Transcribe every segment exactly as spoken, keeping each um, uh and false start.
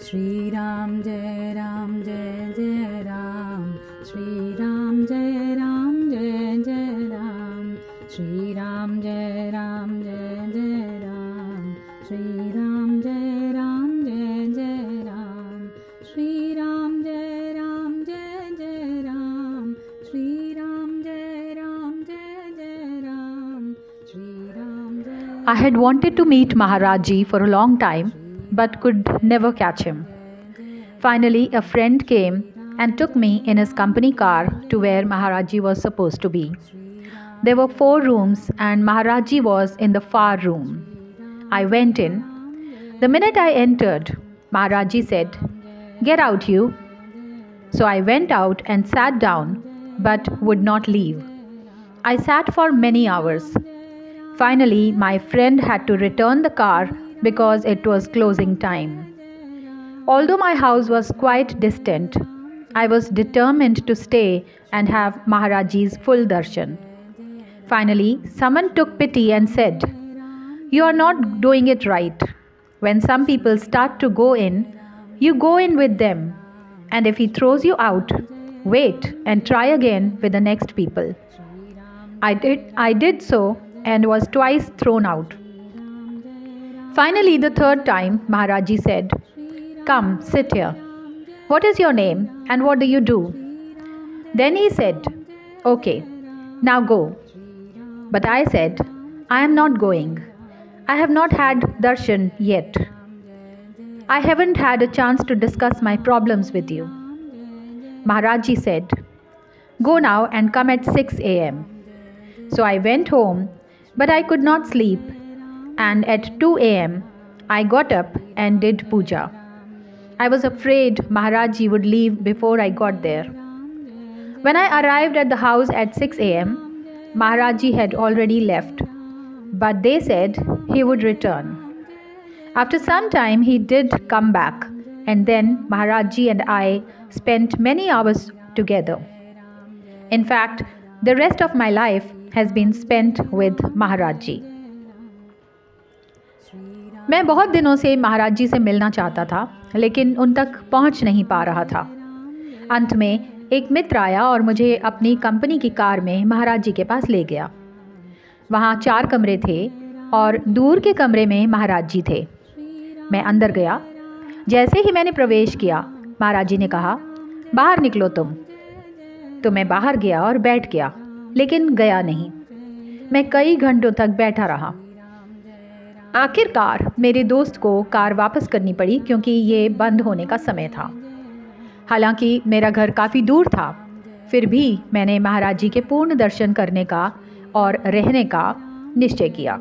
श्री राम जय राम जय जय राम, श्री राम जय राम जय जय राम, श्री राम जय राम जय जय राम, श्री राम जय राम जय जय राम, श्री राम जय राम जय जय राम, श्री राम जय राम जय जय राम, श्री राम जय। I had wanted to meet Maharaj Ji for a long time, but could never catch him. Finally, a friend came and took me in his company car to where Maharaj Ji was supposed to be. There were four rooms and Maharaj Ji was in the far room. I went in. The minute I entered, Maharaj Ji said, "Get out, you." So I went out and sat down, but would not leave. I sat for many hours. Finally, my friend had to return the car because it was closing time. Although my house was quite distant, I was determined to stay and have Maharaj Ji's full darshan. Finally, someone took pity and said, "You are not doing it right. When some people start to go in, you go in with them. And if he throws you out, wait and try again with the next people." I did, I did so and was twice thrown out. Finally, the third time, Maharaj Ji said, "Come, sit here. What is your name and what do you do?" Then he said, "Okay, now go." But I said, "I am not going. I have not had darshan yet. I haven't had a chance to discuss my problems with you." Maharaj Ji said, "Go now and come at six a m" So I went home, but I could not sleep, and at two a m I got up and did puja. I was afraid Maharaj Ji would leave before I got there. When I arrived at the house at six a m, Maharaj Ji had already left, but they said he would return. After some time he did come back, and then Maharaj Ji and I spent many hours together. In fact, the rest of my life has been spent with Maharaj Ji. मैं बहुत दिनों से महाराज जी से मिलना चाहता था, लेकिन उन तक पहुंच नहीं पा रहा था। अंत में एक मित्र आया और मुझे अपनी कंपनी की कार में महाराज जी के पास ले गया। वहाँ चार कमरे थे और दूर के कमरे में महाराज जी थे। मैं अंदर गया। जैसे ही मैंने प्रवेश किया, महाराज जी ने कहा, "बाहर निकलो तुम।" तो मैं बाहर गया और बैठ गया, लेकिन गया नहीं। मैं कई घंटों तक बैठा रहा। आखिरकार मेरे दोस्त को कार वापस करनी पड़ी क्योंकि ये बंद होने का समय था। हालांकि मेरा घर काफ़ी दूर था, फिर भी मैंने महाराज जी के पूर्ण दर्शन करने का और रहने का निश्चय किया।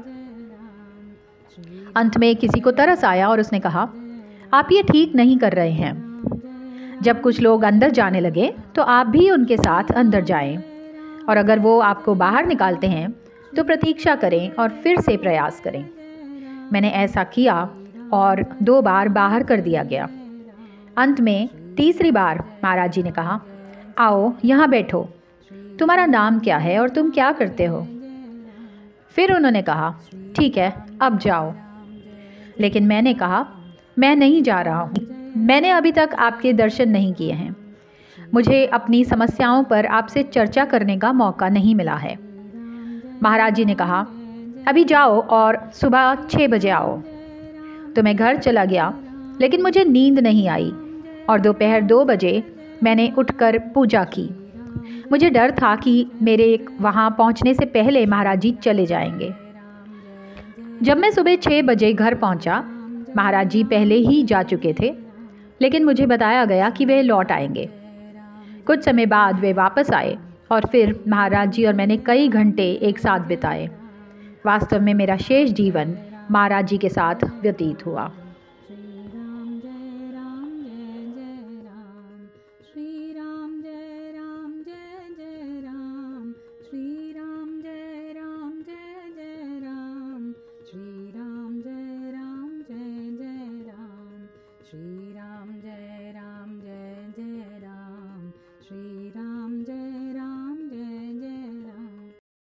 अंत में किसी को तरस आया और उसने कहा, "आप ये ठीक नहीं कर रहे हैं। जब कुछ लोग अंदर जाने लगे तो आप भी उनके साथ अंदर जाएं, और अगर वो आपको बाहर निकालते हैं तो प्रतीक्षा करें और फिर से प्रयास करें।" मैंने ऐसा किया और दो बार बाहर कर दिया गया। अंत में तीसरी बार महाराज जी ने कहा, "आओ यहाँ बैठो। तुम्हारा नाम क्या है और तुम क्या करते हो?" फिर उन्होंने कहा, "ठीक है, अब जाओ।" लेकिन मैंने कहा, "मैं नहीं जा रहा हूँ। मैंने अभी तक आपके दर्शन नहीं किए हैं। मुझे अपनी समस्याओं पर आपसे चर्चा करने का मौका नहीं मिला है।" महाराज जी ने कहा, "अभी जाओ और सुबह छः बजे आओ।" तो मैं घर चला गया, लेकिन मुझे नींद नहीं आई और दोपहर दो बजे मैंने उठकर पूजा की। मुझे डर था कि मेरे वहाँ पहुँचने से पहले महाराज जी चले जाएंगे। जब मैं सुबह छः बजे घर पहुँचा, महाराज जी पहले ही जा चुके थे, लेकिन मुझे बताया गया कि वे लौट आएंगे। कुछ समय बाद वे वापस आए और फिर महाराज जी और मैंने कई घंटे एक साथ बिताए। वास्तव में मेरा शेष जीवन महाराज जी के साथ व्यतीत हुआ।